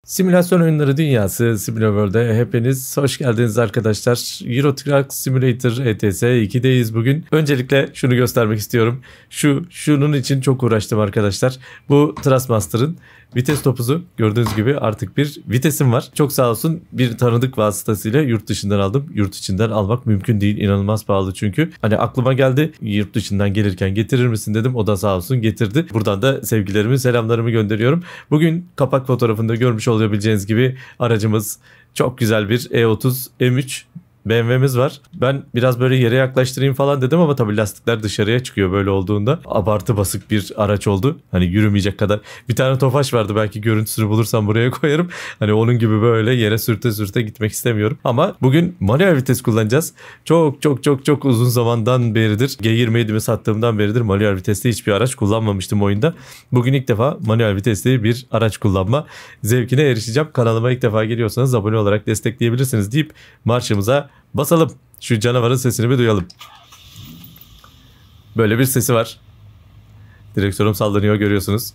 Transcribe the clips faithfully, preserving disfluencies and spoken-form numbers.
Simülasyon oyunları dünyası SimulaWorld'e hepiniz hoş geldiniz arkadaşlar. Euro Truck Simulator E T S iki'deyiz bugün. Öncelikle şunu göstermek istiyorum. Şu şunun için çok uğraştım arkadaşlar. Bu Thrustmaster'ın vites topuzu, gördüğünüz gibi artık bir vitesim var. Çok sağ olsun bir tanıdık vasıtasıyla yurt dışından aldım. Yurt içinden almak mümkün değil. İnanılmaz pahalı çünkü. Hani aklıma geldi, yurt dışından gelirken getirir misin dedim. O da sağ olsun getirdi. Buradan da sevgilerimi, selamlarımı gönderiyorum. Bugün kapak fotoğrafında görmüş olabileceğiniz gibi aracımız çok güzel bir E otuz M üç B M W'miz var. Ben biraz böyle yere yaklaştırayım falan dedim ama tabii lastikler dışarıya çıkıyor böyle olduğunda. Abartı basık bir araç oldu. Hani yürümeyecek kadar. Bir tane Tofaş vardı, belki görüntüsünü bulursam buraya koyarım. Hani onun gibi böyle yere sürte sürte gitmek istemiyorum. Ama bugün manuel vites kullanacağız. Çok çok çok çok uzun zamandan beridir, G yirmi yedimi sattığımdan beridir manuel vitesli hiçbir araç kullanmamıştım oyunda. Bugün ilk defa manuel vitesli bir araç kullanma zevkine erişeceğim. Kanalıma ilk defa geliyorsanız abone olarak destekleyebilirsiniz deyip marşımıza basalım. Şu canavarın sesini bir duyalım. Böyle bir sesi var. Direksiyonum sallanıyor, görüyorsunuz.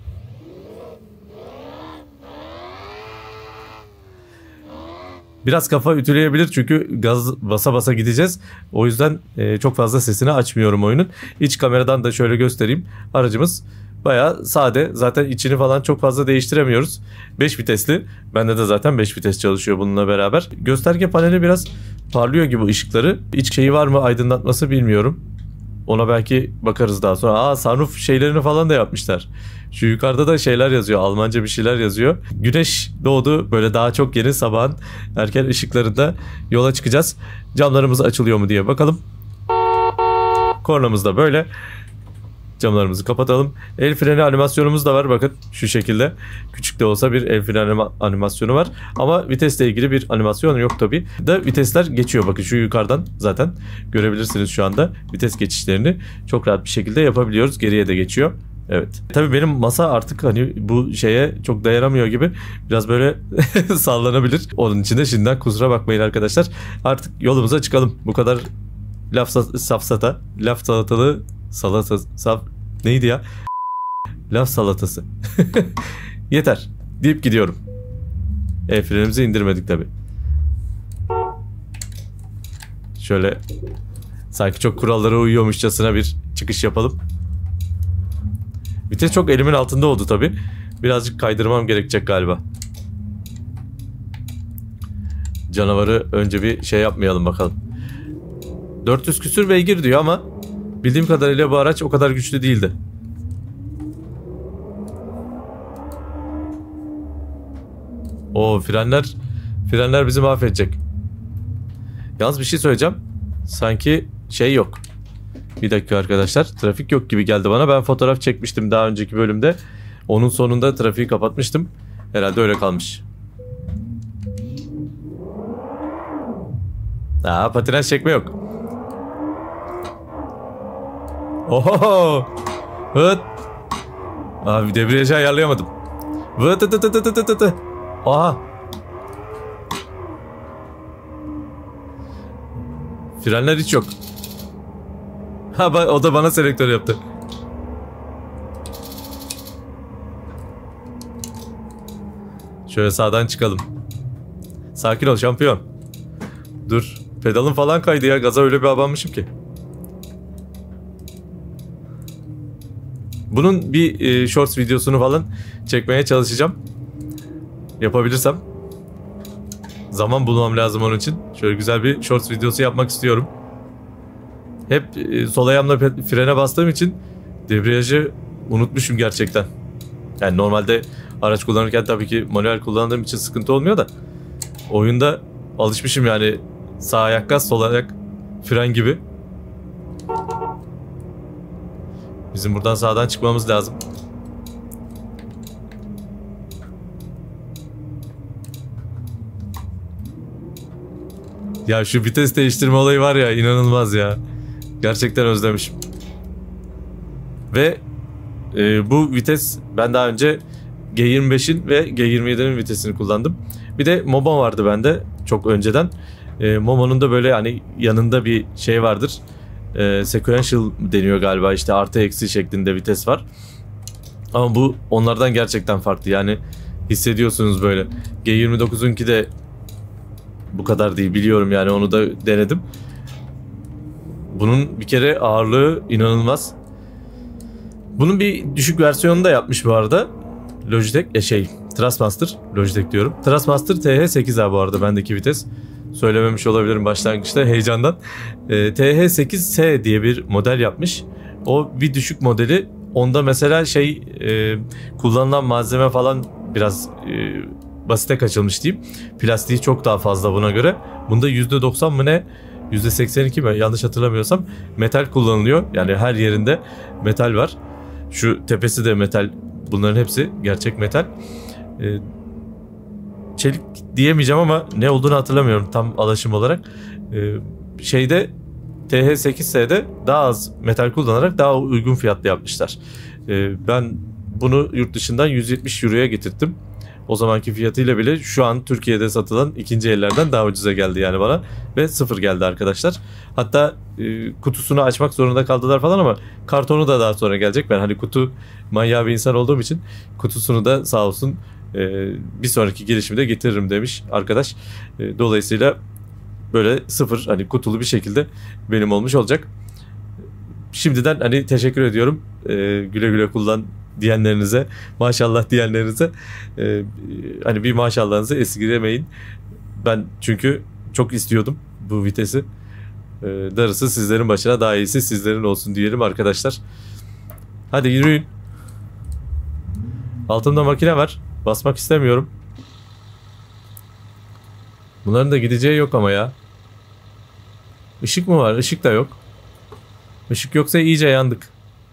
Biraz kafa ütüleyebilir çünkü gaz basa basa gideceğiz. O yüzden e, çok fazla sesini açmıyorum oyunun. İç kameradan da şöyle göstereyim. Aracımız bayağı sade. Zaten içini falan çok fazla değiştiremiyoruz. beş vitesli. Bende de zaten beş vites çalışıyor bununla beraber. Gösterge paneli biraz parlıyor gibi ışıkları. İç şeyi var mı aydınlatması bilmiyorum. Ona belki bakarız daha sonra. Aa, sunroof şeylerini falan da yapmışlar. Şu yukarıda da şeyler yazıyor. Almanca bir şeyler yazıyor. Güneş doğdu. Böyle daha çok yeni sabahın erken ışıklarında yola çıkacağız. Camlarımız açılıyor mu diye bakalım. Kornamız da böyle. Camlarımızı kapatalım. El freni animasyonumuz da var. Bakın şu şekilde. Küçük de olsa bir el freni anima animasyonu var. Ama vitesle ilgili bir animasyon yok tabi. Da vitesler geçiyor. Bakın şu yukarıdan zaten görebilirsiniz şu anda. Vites geçişlerini çok rahat bir şekilde yapabiliyoruz. Geriye de geçiyor. Evet. Tabii benim masa artık hani bu şeye çok dayanamıyor gibi. Biraz böyle sallanabilir. Onun için de şimdiden kusura bakmayın arkadaşlar. Artık yolumuza çıkalım. Bu kadar laf safsata, laf salatalığı salata saf neydi ya? Laf salatası. Yeter deyip gidiyorum. El frenimizi indirmedik tabi. Şöyle sanki çok kurallara uyuyormuşçasına bir çıkış yapalım. Vites çok elimin altında oldu tabi. Birazcık kaydırmam gerekecek galiba. Canavarı önce bir şey yapmayalım bakalım. dört yüz küsür beygir diyor ama bildiğim kadarıyla bu araç o kadar güçlü değildi. O frenler frenler bizi mahvedecek. Yalnız bir şey söyleyeceğim. Sanki şey yok. Bir dakika arkadaşlar. Trafik yok gibi geldi bana. Ben fotoğraf çekmiştim daha önceki bölümde. Onun sonunda trafiği kapatmıştım. Herhalde öyle kalmış. Aa, patinaj çekme yok. Oho! Vıt! Abi debriyajı ayarlayamadım. Vıt tı tı tı tı tı tı. Aha! Frenler hiç yok. Ha, o da bana selektör yaptı. Şöyle sağdan çıkalım. Sakin ol şampiyon. Dur. Pedalım falan kaydı ya. Gaza öyle bir abanmışım ki. Bunun bir e, shorts videosunu falan çekmeye çalışacağım. Yapabilirsem. Zaman bulmam lazım onun için. Şöyle güzel bir shorts videosu yapmak istiyorum. Hep e, sol ayağımla frene bastığım için debriyajı unutmuşum gerçekten. Yani normalde araç kullanırken tabii ki manuel kullandığım için sıkıntı olmuyor da oyunda alışmışım yani, sağ ayak gaz, sol ayak fren gibi. Bizim buradan sağdan çıkmamız lazım. Ya şu vites değiştirme olayı var ya, inanılmaz ya. Gerçekten özlemişim. Ve e, bu vites, ben daha önce G yirmi beşin ve G yirmi yedinin vitesini kullandım. Bir de Momo vardı bende çok önceden. E, Momo'nun da böyle hani yanında bir şey vardır. E, sequential deniyor galiba, işte artı eksi şeklinde vites var. Ama bu onlardan gerçekten farklı. Yani hissediyorsunuz böyle. G yirmi dokuzunki de bu kadar değil biliyorum yani, onu da denedim. Bunun bir kere ağırlığı inanılmaz. Bunun bir düşük versiyonunu da yapmış bu arada. Logitech, e şey Thrustmaster, Logitech diyorum. Thrustmaster T H sekiz A bu arada bendeki vites. Söylememiş olabilirim başlangıçta heyecandan. E, T H sekiz S diye bir model yapmış. O bir düşük modeli. Onda mesela şey e, kullanılan malzeme falan biraz e, basite kaçılmış diyeyim. Plastiği çok daha fazla buna göre. Bunda yüzde doksan mı ne? yüzde seksen iki mi? Yanlış hatırlamıyorsam metal kullanılıyor. Yani her yerinde metal var. Şu tepesi de metal. Bunların hepsi gerçek metal. Ee, çelik diyemeyeceğim ama ne olduğunu hatırlamıyorum tam alaşım olarak. Ee, şeyde T H sekiz S'de daha az metal kullanarak daha uygun fiyatlı yapmışlar. Ee, ben bunu yurt dışından yüz yetmiş euroya getirttim. O zamanki fiyatıyla bile şu an Türkiye'de satılan ikinci ellerden daha ucuza geldi yani bana. Ve sıfır geldi arkadaşlar. Hatta e, kutusunu açmak zorunda kaldılar falan ama kartonu da daha sonra gelecek. Ben hani kutu manyağı bir insan olduğum için kutusunu da sağ olsun e, bir sonraki gelişimde getiririm demiş arkadaş. E, dolayısıyla böyle sıfır hani kutulu bir şekilde benim olmuş olacak. Şimdiden hani teşekkür ediyorum. E, güle güle kullan diyenlerinize, maşallah diyenlerinize e, hani bir maşallahınızı esirgemeyin. Ben çünkü çok istiyordum bu vitesi. E, darısı sizlerin başına, daha iyisi sizlerin olsun diyelim arkadaşlar. Hadi yürüyün. Altımda makine var. Basmak istemiyorum. Bunların da gideceği yok ama ya. Işık mı var? Işık da yok. Işık yoksa iyice yandık.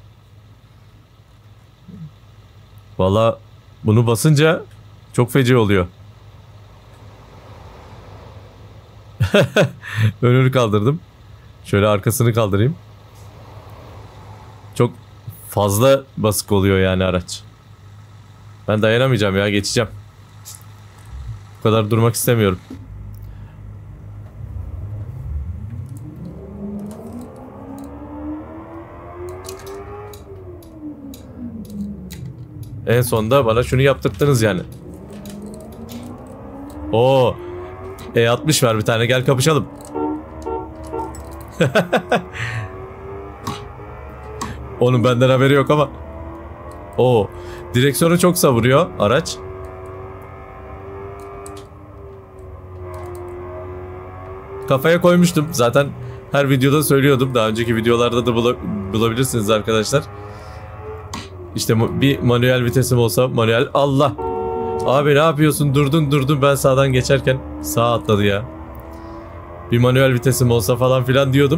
Valla bunu basınca çok feci oluyor. Önünü kaldırdım. Şöyle arkasını kaldırayım. Çok fazla basık oluyor yani araç. Ben dayanamayacağım ya, geçeceğim. Bu kadar durmak istemiyorum. En sonunda bana şunu yaptırttınız yani. Oo, E altmış var bir tane, gel kapışalım. Onun benden haberi yok ama. Oo, direksiyonu çok savuruyor araç. Kafaya koymuştum zaten, her videoda söylüyordum. Daha önceki videolarda da bulabilirsiniz arkadaşlar. İşte bir manuel vitesim olsa, manuel, Allah. Abi ne yapıyorsun, durdun durdun, ben sağdan geçerken sağa atladı ya. Bir manuel vitesim olsa falan filan diyordum.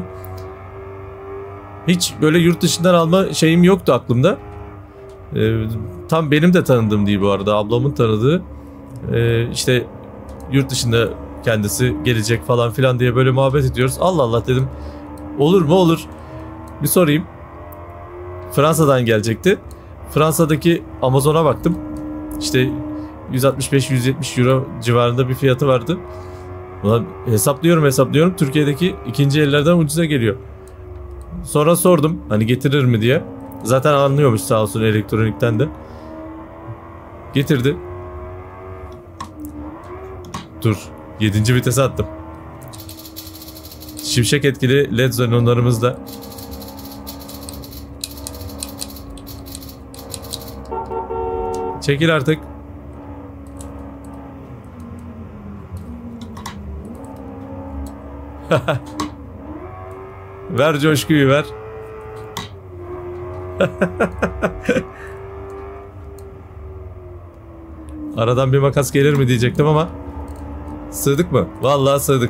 Hiç böyle yurt dışından alma şeyim yoktu aklımda. Ee, tam benim de tanıdığım değil bu arada, ablamın tanıdığı. Ee, işte yurt dışında kendisi gelecek falan filan diye böyle muhabbet ediyoruz. Allah Allah dedim, olur mu olur, bir sorayım. Fransa'dan gelecekti. Fransa'daki Amazon'a baktım. İşte yüz altmış beş yüz yetmiş euro civarında bir fiyatı vardı. Ulan hesaplıyorum hesaplıyorum. Türkiye'deki ikinci ellerden ucuza geliyor. Sonra sordum hani getirir mi diye. Zaten anlıyormuş sağ olsun elektronikten de. Getirdi. Dur. Yedinci vitese attım. Şimşek etkili led xenonlarımız da. Çekil artık. Ver coşkuyu, ver. Aradan bir makas gelir mi diyecektim ama sığdık mı? Vallahi sığdık.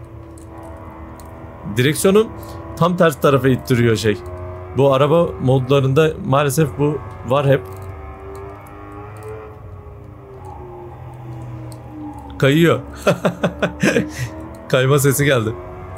Direksiyonun tam ters tarafa ittiriyor şey. Bu araba modlarında maalesef bu var hep. Kayıyor. Kayma sesi geldi.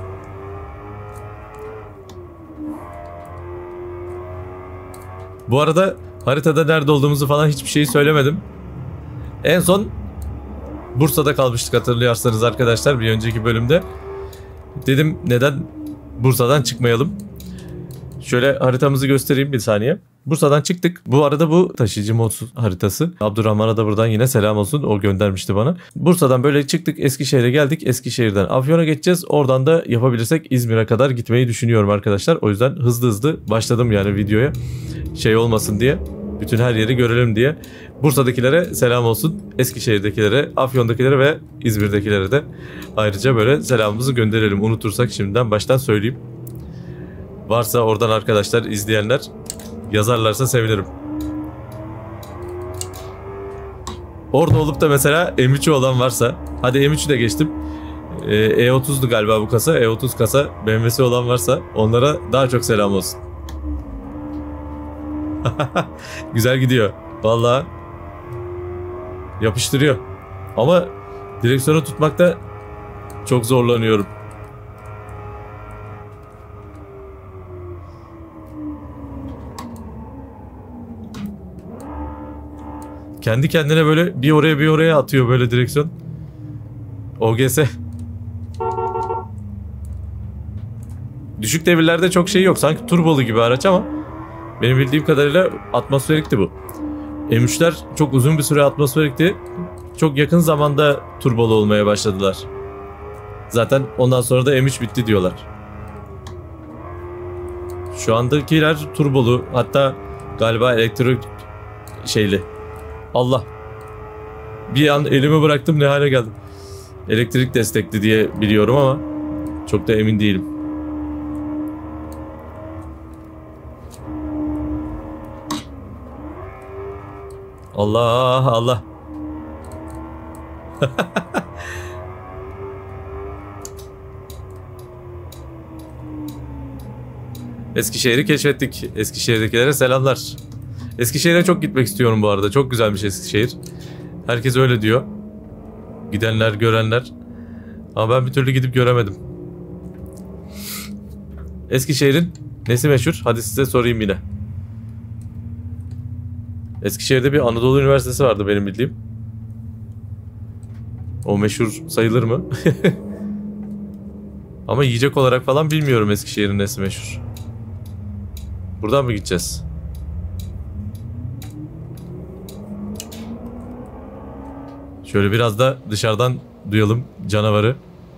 Bu arada haritada nerede olduğumuzu falan hiçbir şey söylemedim. En son Bursa'da kalmıştık hatırlıyorsanız arkadaşlar, bir önceki bölümde. Dedim neden Bursa'dan çıkmayalım. Şöyle haritamızı göstereyim bir saniye. Bursa'dan çıktık. Bu arada bu taşıyıcı mod haritası. Abdurrahman'a da buradan yine selam olsun. O göndermişti bana. Bursa'dan böyle çıktık. Eskişehir'e geldik. Eskişehir'den Afyon'a geçeceğiz. Oradan da yapabilirsek İzmir'e kadar gitmeyi düşünüyorum arkadaşlar. O yüzden hızlı hızlı başladım yani videoya. Şey olmasın diye. Bütün her yeri görelim diye. Bursa'dakilere selam olsun. Eskişehir'dekilere, Afyon'dakilere ve İzmir'dekilere de ayrıca böyle selamımızı gönderelim. Unutursak şimdiden baştan söyleyeyim. Varsa oradan arkadaşlar izleyenler yazarlarsa sevinirim. Orada olup da mesela M üçü olan varsa, hadi M üçü de geçtim. E otuz'du galiba bu kasa. E otuz kasa B M W'si olan varsa onlara daha çok selam olsun. Güzel gidiyor. Vallahi yapıştırıyor. Ama direksiyonu tutmakta çok zorlanıyorum. Kendi kendine böyle bir oraya bir oraya atıyor böyle direksiyon. O G S. Düşük devirlerde çok şey yok. Sanki turbolu gibi araç ama benim bildiğim kadarıyla atmosferikti bu. M üç'ler çok uzun bir süre atmosferikti. Çok yakın zamanda turbolu olmaya başladılar. Zaten ondan sonra da M üç bitti diyorlar. Şu andakiler turbolu. Hatta galiba elektrik şeyli. Allah. Bir an elimi bıraktım ne hale geldim. Elektrik destekli diye biliyorum ama çok da emin değilim. Allah Allah. Eskişehir'i keşfettik. Eskişehir'dekilere selamlar. Eskişehir'e çok gitmek istiyorum bu arada. Çok güzelmiş Eskişehir. Herkes öyle diyor. Gidenler, görenler. Ama ben bir türlü gidip göremedim. Eskişehir'in nesi meşhur? Hadi size sorayım yine. Eskişehir'de bir Anadolu Üniversitesi vardı benim bildiğim. O meşhur sayılır mı? Ama yiyecek olarak falan bilmiyorum Eskişehir'in nesi meşhur. Buradan mı gideceğiz? Şöyle biraz da dışarıdan duyalım canavarı.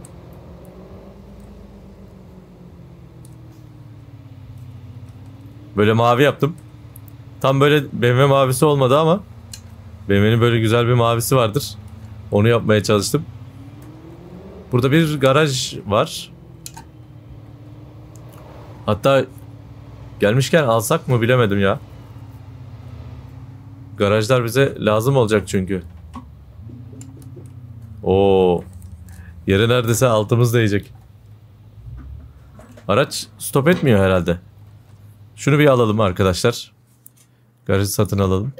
Böyle mavi yaptım. Tam böyle B M W mavisi olmadı ama B M W'nin böyle güzel bir mavisi vardır. Onu yapmaya çalıştım. Burada bir garaj var. Hatta gelmişken alsak mı bilemedim ya. Garajlar bize lazım olacak çünkü. Oo. Yere neredeyse altımız değecek. Araç stop etmiyor herhalde. Şunu bir alalım arkadaşlar. Garajı satın alalım.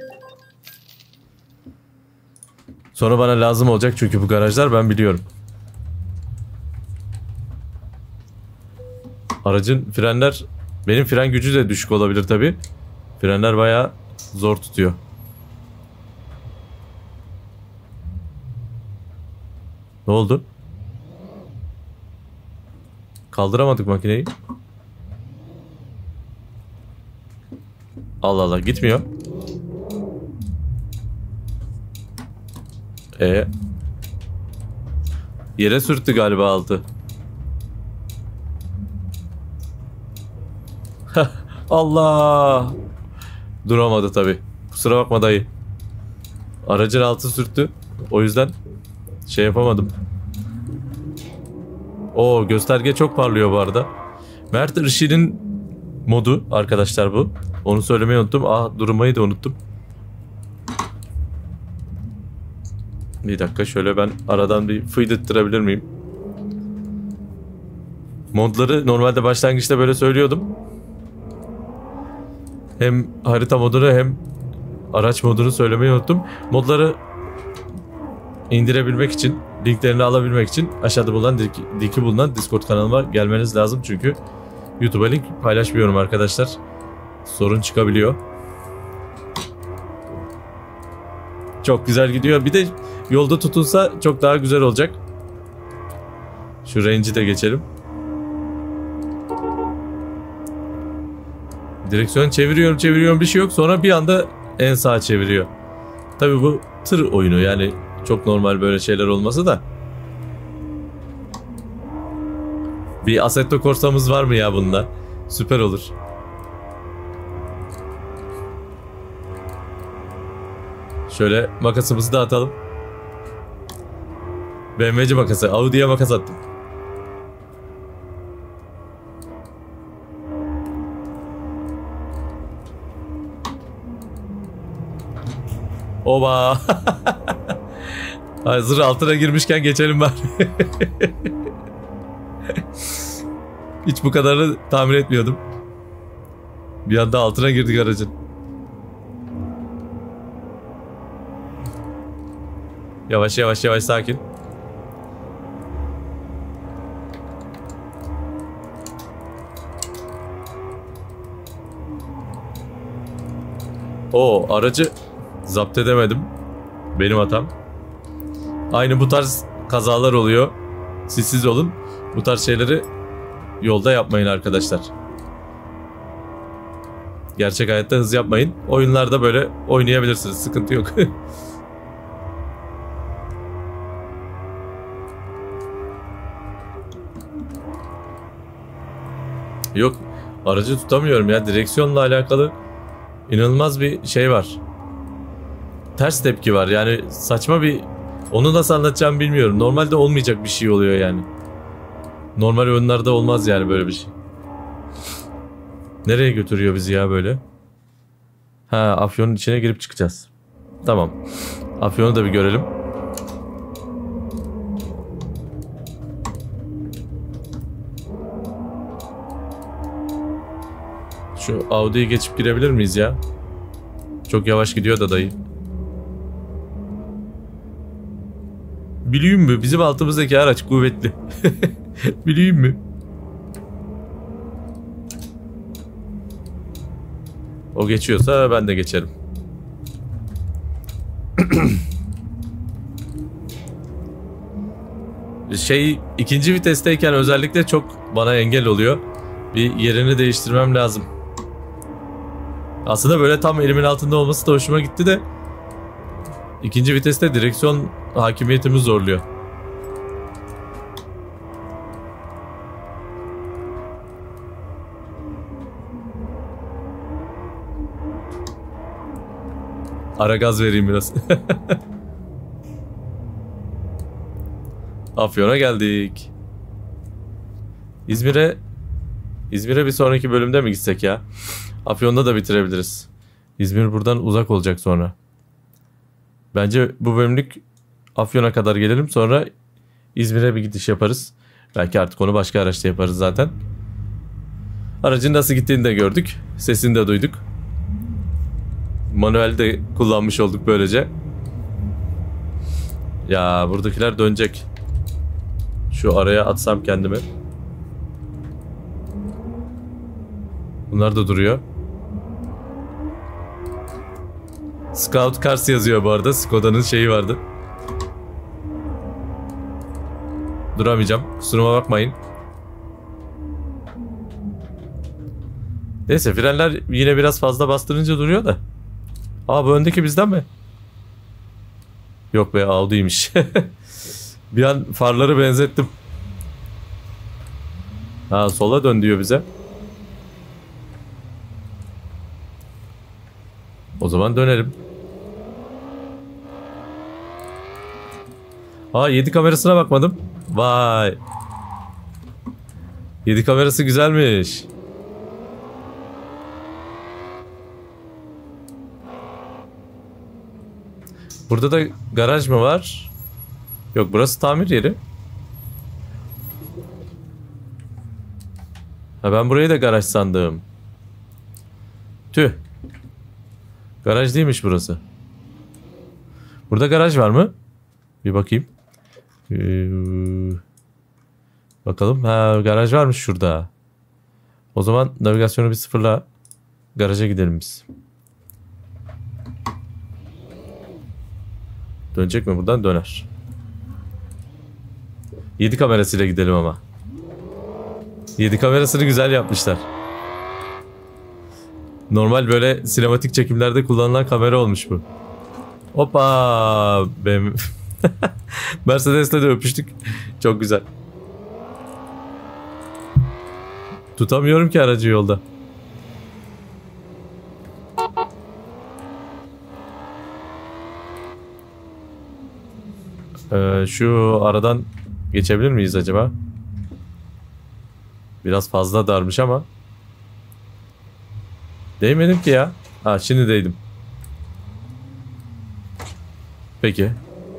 Sonra bana lazım olacak çünkü bu garajlar ben biliyorum. Aracın frenler... Benim fren gücü de düşük olabilir tabi. Frenler bayağı zor tutuyor. Ne oldu? Kaldıramadık makineyi. Allah Allah gitmiyor. E yere sürttü galiba altı. Allah. Duramadı tabi. Kusura bakma dayı. Aracın altı sürttü. O yüzden şey yapamadım. O gösterge çok parlıyor bu arada. Mert Irşin'in modu arkadaşlar bu. Onu söylemeyi unuttum. Ah durmayı da unuttum. Bir dakika şöyle ben aradan bir fıydırttırabilir miyim? Modları normalde başlangıçta böyle söylüyordum. Hem harita modunu hem araç modunu söylemeyi unuttum. Modları indirebilmek için, linklerini alabilmek için aşağıda bulunan linki bulunan Discord kanalıma gelmeniz lazım. Çünkü YouTube'a link paylaşmıyorum arkadaşlar. Sorun çıkabiliyor. Çok güzel gidiyor. Bir de yolda tutunsa çok daha güzel olacak. Şu range'i de geçelim. Direksiyonu çeviriyorum çeviriyorum bir şey yok. Sonra bir anda en sağa çeviriyor. Tabii bu tır oyunu, yani çok normal böyle şeyler olması da. Bir Assetto Corsa'mız var mı ya bunda? Süper olur. Şöyle makasımızı da atalım. B M W'ci makası. Audi'ye makas attım. Oba. Hazır altına girmişken geçelim bari. Hiç bu kadarını tahmin etmiyordum. Bir anda altına girdik aracın. Yavaş yavaş yavaş, sakin. O aracı zapt edemedim. Benim hatam. Aynı bu tarz kazalar oluyor. Siz siz olun. Bu tarz şeyleri yolda yapmayın arkadaşlar. Gerçek hayatta hız yapmayın. Oyunlarda böyle oynayabilirsiniz. Sıkıntı yok. Yok. Aracı tutamıyorum ya. Direksiyonla alakalı inanılmaz bir şey var. Ters tepki var. Yani saçma bir... Onu nasıl anlatacağımı bilmiyorum. Normalde olmayacak bir şey oluyor yani. Normal oyunlarda olmaz yani böyle bir şey. Nereye götürüyor bizi ya böyle? Ha, Afyon'un içine girip çıkacağız. Tamam. Afyon'u da bir görelim. Şu Audi'yi geçip girebilir miyiz ya? Çok yavaş gidiyor da dayı. Bileyim mi? Bizim altımızdaki araç kuvvetli. Bileyim mi? O geçiyorsa ben de geçerim. Şey, ikinci vitesteyken özellikle çok bana engel oluyor. Bir yerini değiştirmem lazım. Aslında böyle tam elimin altında olması da hoşuma gitti de İkinci viteste direksiyon hakimiyetimi zorluyor. Ara gaz vereyim biraz. Afyon'a geldik. İzmir'e İzmir'e bir sonraki bölümde mi gitsek ya? Afyon'da da bitirebiliriz. İzmir buradan uzak olacak sonra. Bence bu bölümlük Afyon'a kadar gelelim, sonra İzmir'e bir gidiş yaparız. Belki artık onu başka araçta yaparız zaten. Aracın nasıl gittiğini de gördük. Sesini de duyduk. Manuel de kullanmış olduk böylece. Ya buradakiler dönecek. Şu araya atsam kendimi. Bunlar da duruyor. Scout Cars yazıyor bu arada. Skoda'nın şeyi vardı. Duramayacağım. Kusuruma bakmayın. Neyse, frenler yine biraz fazla bastırınca duruyor da. Aa, bu öndeki bizden mi? Yok be, Audi'ymiş. Bir an farları benzettim. Ha, sola dön diyor bize. O zaman dönelim. Aa, yedi kamerasına bakmadım. Vay. yedi kamerası güzelmiş. Burada da garaj mı var? Yok, burası tamir yeri. Ha, ben burayı da garaj sandım. Tüh. Garaj değilmiş burası. Burada garaj var mı? Bir bakayım. Ee, bakalım. Ha, garaj varmış şurada. O zaman navigasyonu bir sıfırla. Garaja gidelim biz. Dönecek mi buradan? Döner. yedi kamerasıyla gidelim ama. yedi kamerasını güzel yapmışlar. Normal böyle sinematik çekimlerde kullanılan kamera olmuş bu. Hoppa! Benim... Mercedes'le de öpüştük. Çok güzel. Tutamıyorum ki aracı yolda. Ee, şu aradan geçebilir miyiz acaba? Biraz fazla darmış ama. Değmedim ki ya. Ha, şimdi değdim. Peki.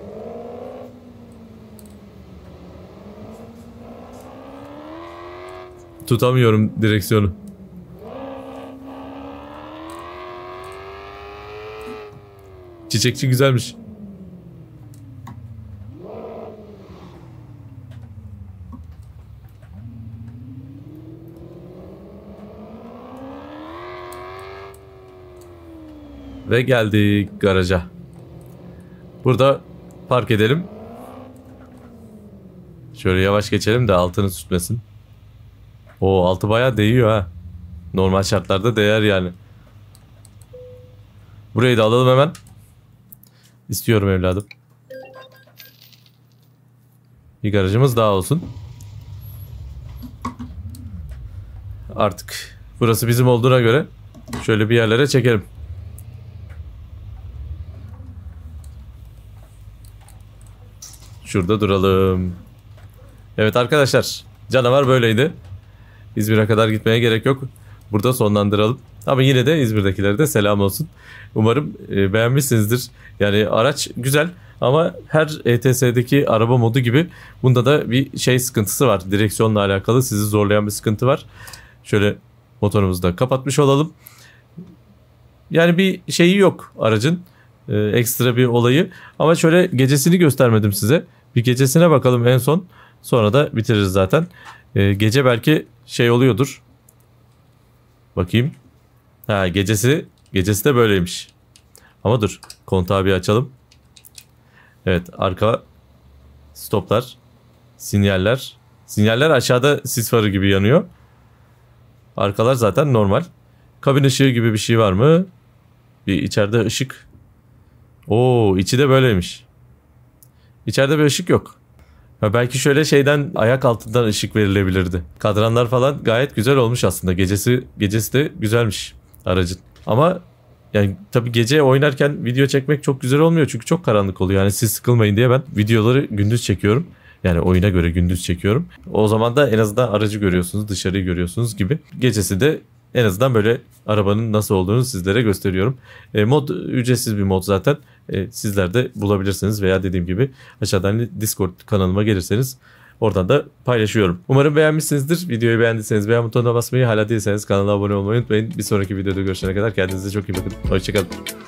Tutamıyorum direksiyonu. Çiçekçi güzelmiş. Ve geldik garaja. Burada park edelim. Şöyle yavaş geçelim de altını tutmasın. O altı bayağı değiyor ha. Normal şartlarda değer yani. Burayı da alalım hemen. İstiyorum evladım. Bir garajımız daha olsun. Artık burası bizim olduğuna göre şöyle bir yerlere çekelim. Şurada duralım. Evet arkadaşlar, canavar böyleydi. İzmir'e kadar gitmeye gerek yok. Burada sonlandıralım. Ama yine de İzmir'dekilere de selam olsun. Umarım e, beğenmişsinizdir. Yani araç güzel ama her E T S'deki araba modu gibi bunda da bir şey sıkıntısı var. Direksiyonla alakalı sizi zorlayan bir sıkıntı var. Şöyle motorumuzu da kapatmış olalım. Yani bir şeyi yok aracın. E, ekstra bir olayı. Ama şöyle gecesini göstermedim size. Bir gecesine bakalım en son. Sonra da bitiririz zaten. E, gece belki şey oluyordur. Bakayım. Ha, gecesi gecesi de böyleymiş. Ama dur, kontağı bir açalım. Evet, arka stoplar, sinyaller. Sinyaller aşağıda sis farı gibi yanıyor. Arkalar zaten normal. Kabin ışığı gibi bir şey var mı? Bir içeride ışık. Oo, içi de böyleymiş. İçeride bir ışık yok. Ya belki şöyle şeyden, ayak altından ışık verilebilirdi. Kadranlar falan gayet güzel olmuş aslında. Gecesi gecesi de güzelmiş aracın. Ama yani tabii gece oynarken video çekmek çok güzel olmuyor. Çünkü çok karanlık oluyor. Yani siz sıkılmayın diye ben videoları gündüz çekiyorum. Yani oyuna göre gündüz çekiyorum. O zaman da en azından aracı görüyorsunuz, dışarıyı görüyorsunuz gibi. Gecesi de en azından böyle arabanın nasıl olduğunu sizlere gösteriyorum. E, mod ücretsiz bir mod zaten. E, sizler de bulabilirsiniz veya dediğim gibi aşağıdan Discord kanalıma gelirseniz oradan da paylaşıyorum. Umarım beğenmişsinizdir. Videoyu beğendiyseniz beğen butonuna basmayı, hala değilseniz kanala abone olmayı unutmayın. Bir sonraki videoda görüşene kadar kendinize çok iyi bakın. Hoşçakalın.